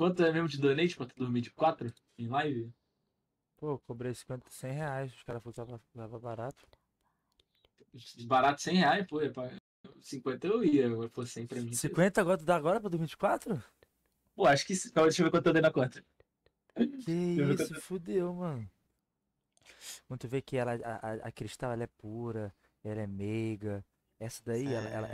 Quanto é mesmo de donate pra tu dormir de 4 em live? Pô, eu cobrei 50, 100 reais. Os caras falaram que tava barato. Barato R$ 100, pô. 50 eu ia, mas pô, 100 pra mim. 50 agora, tu dá agora pra dormir de 4? Pô, acho que. Deixa eu ver quanto eu dei na conta. Que Deixa eu ver isso, quanto. fudeu, mano. Quando tu vê que ela, a Cristal, ela é pura, ela é meiga. Essa daí,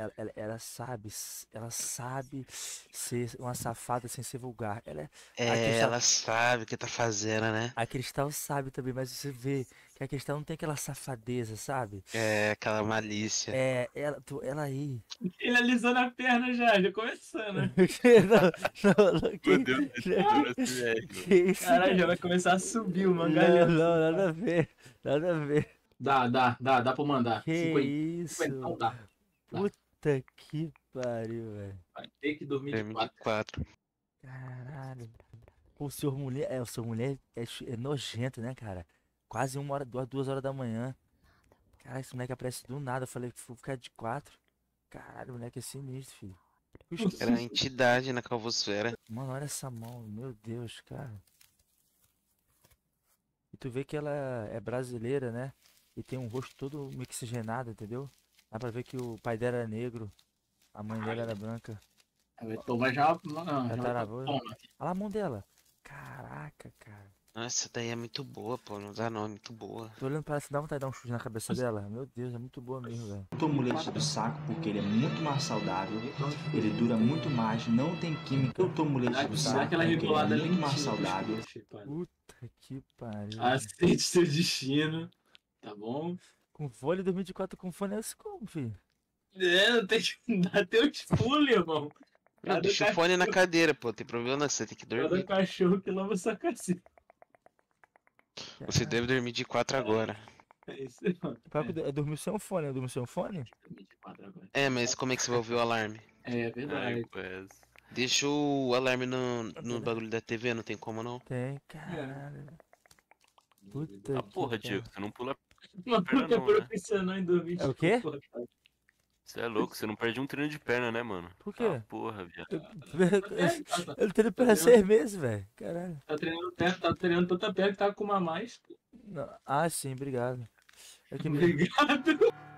ela sabe ser uma safada sem ser vulgar. A É, Cristal, ela sabe o que tá fazendo, né? a Cristal sabe também, mas você vê que a Cristal não tem aquela safadeza, sabe? É, aquela malícia. É, ela aí. Ele alisando a perna já começando. Que, Fudeu, dura esse velho. que isso, Caralho, já cara? vai começar a subir o Não, mangalhão. não, nada a ver, nada a ver. Dá pra mandar. Que 50. isso? 50, não dá. Puta que pariu, velho. Vai ter que dormir de Dorme 4. de 4. Caralho. Pô, o senhor mulher é nojento, né, cara? Quase 1 hora, 2 horas da manhã. Cara, esse moleque aparece do nada. Eu falei que vou ficar de 4. Caralho, o moleque é sinistro, filho. Era a entidade na calvosfera. Mano, olha essa mão. Meu Deus, cara. E tu vê que ela é brasileira, né? E tem um rosto todo mixigenado, entendeu? Dá pra ver que o pai dela era negro. A mãe dela era branca. Toma já. Tataravô. Toma. Olha lá a mão dela. Caraca, cara. Nossa, essa daí é muito boa, pô. Não dá não, é muito boa. Tô olhando pra ela, se dá vontade de dar um chute na cabeça dela. Meu Deus, é muito boa mesmo, velho. Eu tomo leite do saco porque ele é muito mais saudável, ele dura muito mais, não tem química. Eu tomo leite do Dá saco aquela porque ele rebolada é muito mais lentinha. saudável. Puta que pariu. Aceite seu destino. Tá bom? Com fone 2024 com fone é assim como, filho? Não tem que dar teus pulos, irmão. Não, deixa o fone na cadeira, pô. Tem problema não, você tem que Cada dormir. cachorro que lava sua caceta. Você deve dormir de 4 agora. É isso aí, mano. Eu dormi sem um fone, eu dormi sem um fone? É, mas como é que você vai ouvir o alarme? É verdade. Ai, pois. Deixa o alarme no bagulho da TV, não tem como não. Tem, caralho. Puta Ah, que porra, pariu. Diego, você não pula. Uma Perna puta não, né? profissional em dormir. É o quê? Porra, cara. Você é louco, você não perde um treino de perna, né, mano? Por quê? Ah, porra, viado. Eu treino pra 6 meses, velho. Caralho. Tá treinando perto, tá treinando tanta perna que tá com uma a mais. Ah, sim, obrigado. É que Obrigado.